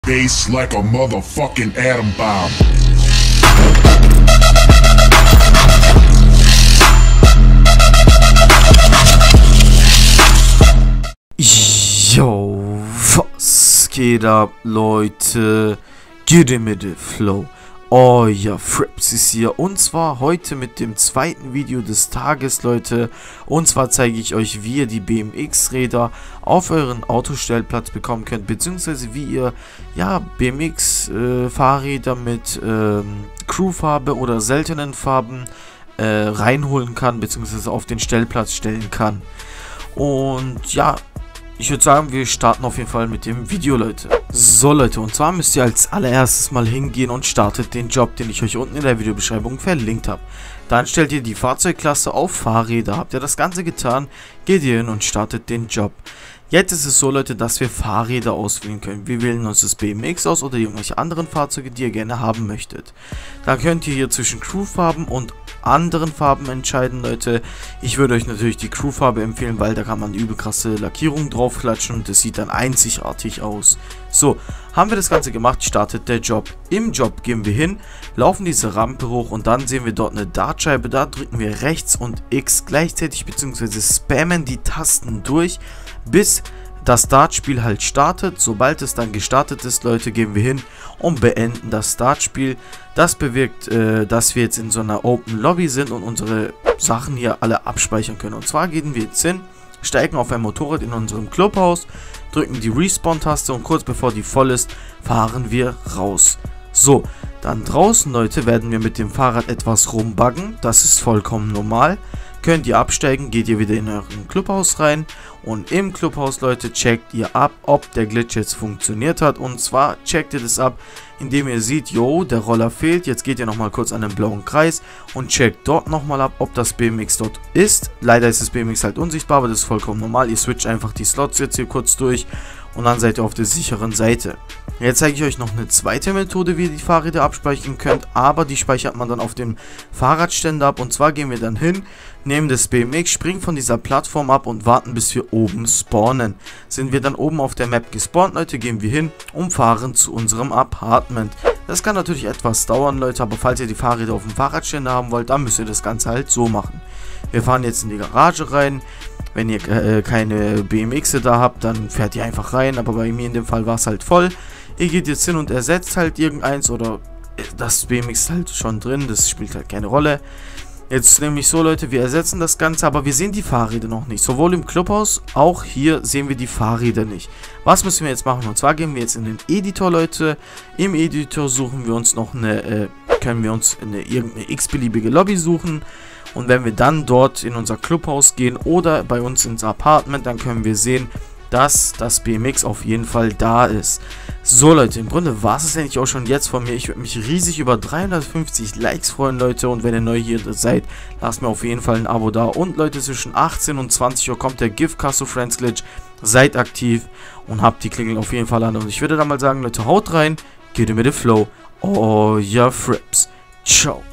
Bass like a motherfucking atom bomb. Yo, was geht ab, Leute? Get in mit dem Flow. Euer Frips ist hier und zwar heute mit dem zweiten Video des Tages, Leute. Und zwar zeige ich euch, wie ihr die BMX-Räder auf euren Autostellplatz bekommen könnt, beziehungsweise wie ihr ja BMX-Fahrräder mit Crewfarbe oder seltenen Farben reinholen kann, beziehungsweise auf den Stellplatz stellen kann. Und ja, ich würde sagen, wir starten auf jeden Fall mit dem Video, Leute. So, Leute, und zwar müsst ihr als allererstes mal hingehen und startet den Job, den ich euch unten in der Videobeschreibung verlinkt habe. Dann stellt ihr die Fahrzeugklasse auf Fahrräder. Habt ihr das Ganze getan, geht ihr hin und startet den Job. Jetzt ist es so, Leute, dass wir Fahrräder auswählen können. Wir wählen uns das BMX aus oder irgendwelche anderen Fahrzeuge, die ihr gerne haben möchtet. Da könnt ihr hier zwischen Crewfarben und anderen Farben entscheiden, Leute. Ich würde euch natürlich die Crewfarbe empfehlen, weil da kann man übel krasse Lackierung draufklatschen und das sieht dann einzigartig aus. So, haben wir das Ganze gemacht, startet der Job. Im Job gehen wir hin, laufen diese Rampe hoch und dann sehen wir dort eine Dartscheibe. Da drücken wir rechts und X gleichzeitig bzw. spammen die Tasten durch, bis das Dartspiel halt startet. Sobald es dann gestartet ist, Leute, gehen wir hin und beenden das Dartspiel. Das bewirkt, dass wir jetzt in so einer Open Lobby sind und unsere Sachen hier alle abspeichern können. Und zwar gehen wir jetzt hin, steigen auf ein Motorrad in unserem Clubhaus, drücken die Respawn-Taste und kurz bevor die voll ist, fahren wir raus. So, dann draußen, Leute, werden wir mit dem Fahrrad etwas rumbuggen. Das ist vollkommen normal. Könnt ihr absteigen, geht ihr wieder in euren Clubhaus rein und im Clubhaus, Leute, checkt ihr ab, ob der Glitch jetzt funktioniert hat. Und zwar checkt ihr das ab, indem ihr seht, yo, der Roller fehlt. Jetzt geht ihr nochmal kurz an den blauen Kreis und checkt dort nochmal ab, ob das BMX dort ist. Leider ist das BMX halt unsichtbar, aber das ist vollkommen normal. Ihr switcht einfach die Slots jetzt hier kurz durch und dann seid ihr auf der sicheren Seite. Jetzt zeige ich euch noch eine zweite Methode, wie ihr die Fahrräder abspeichern könnt, aber die speichert man dann auf dem Fahrradständer ab. Und zwar gehen wir dann hin, nehmen das BMX, springen von dieser Plattform ab und warten, bis wir oben spawnen. Sind wir dann oben auf der Map gespawnt, Leute, gehen wir hin und fahren zu unserem Apartment. Das kann natürlich etwas dauern, Leute, aber falls ihr die Fahrräder auf dem Fahrradständer haben wollt, dann müsst ihr das Ganze halt so machen. Wir fahren jetzt in die Garage rein. Wenn ihr keine BMXe da habt, dann fährt ihr einfach rein, aber bei mir in dem Fall war es halt voll. Ihr geht jetzt hin und ersetzt halt irgendeins oder das BMX ist halt schon drin, das spielt halt keine Rolle. Jetzt nämlich so, Leute, wir ersetzen das Ganze, aber wir sehen die Fahrräder noch nicht. Sowohl im Clubhaus, auch hier sehen wir die Fahrräder nicht. Was müssen wir jetzt machen? Und zwar gehen wir jetzt in den Editor, Leute. Im Editor suchen wir uns noch können wir uns irgendeine x-beliebige Lobby suchen. Und wenn wir dann dort in unser Clubhaus gehen oder bei uns ins Apartment, dann können wir sehen, dass das BMX auf jeden Fall da ist. So, Leute, im Grunde war es eigentlich auch schon jetzt von mir. Ich würde mich riesig über 350 Likes freuen, Leute. Und wenn ihr neu hier seid, lasst mir auf jeden Fall ein Abo da. Und Leute, zwischen 18 und 20 Uhr kommt der Give Casso Friends Glitch. Seid aktiv und habt die Klingel auf jeden Fall an. Und ich würde dann mal sagen, Leute, haut rein, geht mit dem Flow. Euer Frips. Ciao.